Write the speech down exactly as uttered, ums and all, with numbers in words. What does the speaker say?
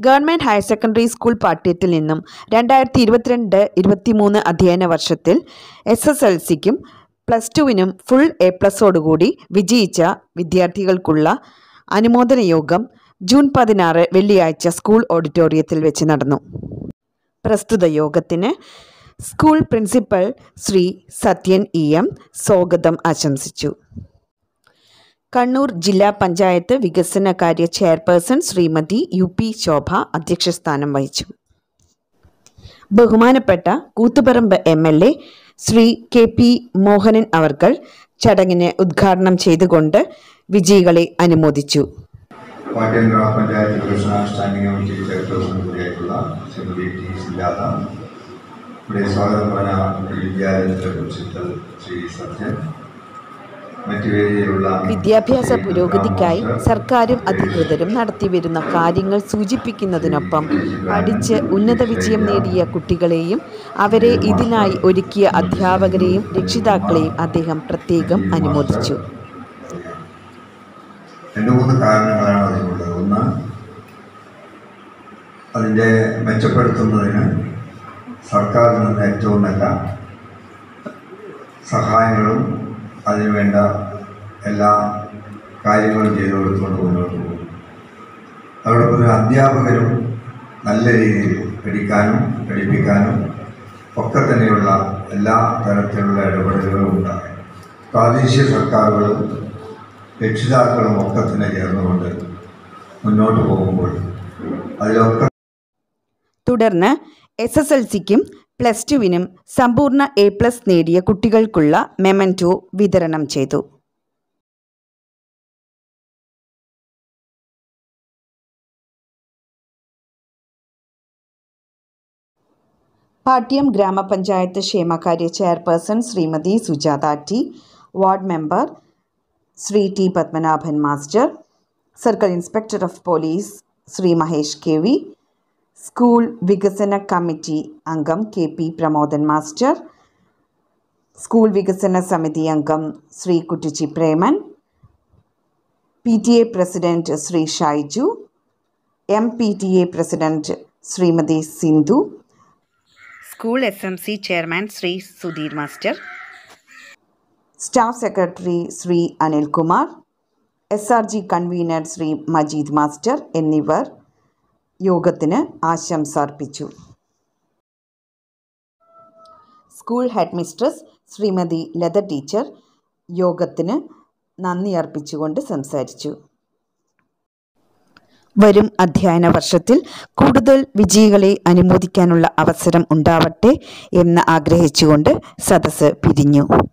Government higher secondary school പാട്യത്തിൽ നിന്നും രണ്ടായിരത്തി ഇരുപത്തിരണ്ട് ഇരുപത്തിമൂന്ന് അധ്യയന വർഷത്തിൽ എസ് എസ് എൽ സിക്കും പ്ലസ് ടുവിനും ഫുൾ എ പ്ലസോടുകൂടി വിജയിച്ച വിദ്യാർത്ഥികൾക്കുള്ള അനുമോദന യോഗം ജൂൺ പതിനാറ് വെള്ളിയാഴ്ച സ്കൂൾ ഓഡിറ്റോറിയത്തിൽ വെച്ച് നടന്നു. പ്രസ്തുത യോഗത്തിന് school principal Shri Sathyan E M സ്വാഗതം ആശംസിച്ചു. കണ്ണൂർ ജില്ലാ പഞ്ചായത്ത് വികസനകാര്യ chairperson Shrimati U P Shobha അധ്യക്ഷസ്ഥാനം വഹിച്ചു. ബഹുമാനപ്പെട്ട Koothuparamba M L A Shri K P Mohanan അവർകൾ ചടങ്ങിനെ ഉദ്ഘാടനം ചെയ്തുകൊണ്ട് വിജയികളെ അനുമോദിച്ചു. പാട്യം ഗ്രാമപഞ്ചായത്ത് വികസന സ്റ്റാൻഡിംഗ് കമ്മിറ്റി ചെയർപേഴ്സൺ കൂടിയായിട്ടുള്ള ശ്രീമതി ടി സുജാത, ഇവിടെ സ്വാഗതം പറഞ്ഞ വിദ്യാലയത്തിലെ പ്രിൻസിപ്പൽ ശ്രീ സത്യൻ, വിദ്യാഭ്യാസ പുരോഗതിക്കായി സർക്കാരും അധികൃതരും നടത്തിവരുന്ന കാര്യങ്ങൾ സൂചിപ്പിക്കുന്നതിനൊപ്പം പഠിച്ച് ഉന്നത വിജയം നേടിയ കുട്ടികളെയും അവരെ ഇതിനായി ഒരുക്കിയ അധ്യാപകരെയും രക്ഷിതാക്കളെയും അദ്ദേഹം പ്രത്യേകം അനുമോദിച്ചു. രണ്ട് മൂന്ന് കാരണങ്ങളാണ് അതിനുള്ളത്. ഒന്ന്, അതിൻ്റെ മെച്ചപ്പെടുത്തുന്നതിന് സർക്കാരിൽ നിന്ന് ഏറ്റവും നല്ല സഹായങ്ങളും അതിനുവേണ്ട എല്ലാ കാര്യങ്ങളും ചെയ്തു കൊടുത്തുകൊണ്ട് മുന്നോട്ട് പോകും. അതോടൊപ്പം അധ്യാപകരും നല്ല രീതിയിൽ പഠിക്കാനും പഠിപ്പിക്കാനും ഒക്കെ തന്നെയുള്ള എല്ലാ തരത്തിലുള്ള ഇടപെടലുകളും ഉണ്ടാകും. പ്രാദേശിക സർക്കാരുകളും രക്ഷിതാക്കളും ഒക്കെ തന്നെ ചേർന്നുകൊണ്ട് മുന്നോട്ട് പോകുമ്പോൾ അതിലൊക്കെ തുടർന്ന് എസ് എസ് എൽ സിക്കും പ്ലസ് ടുവിനും സമ്പൂർണ്ണ എ പ്ലസ് നേടിയ കുട്ടികൾക്കുള്ള മെമൻറ്റോ വിതരണം ചെയ്തു. പാട്യം ഗ്രാമപഞ്ചായത്ത് ക്ഷേമകാര്യ chairperson Shrimati Sujatha T, ward member Shri T Padmanabhan master, circle inspector of police Shri Mahesh K V, school വികസന കമ്മിറ്റി അംഗം K P Pramodan master, school വികസന സമിതി അംഗം Shri Kuttichi Preman, P T A president Shri Shaiju, M P T A president Shrimati Sindhu, school S M C chairman Shri Sudheer master, staff secretary Shri Anilkumar, S R G convener Shri Majeed master എന്നിവർ യോഗത്തിന് ആശംസ അർപ്പിച്ചു. School head mistress Shrimati Latha teacher യോഗത്തിന് നന്ദി അർപ്പിച്ചുകൊണ്ട് സംസാരിച്ചു. വരും അധ്യയന വർഷത്തിൽ കൂടുതൽ വിജയികളെ അനുമോദിക്കാനുള്ള അവസരം ഉണ്ടാവട്ടെ എന്ന് ആഗ്രഹിച്ചുകൊണ്ട് സദസ്സ് പിരിഞ്ഞു.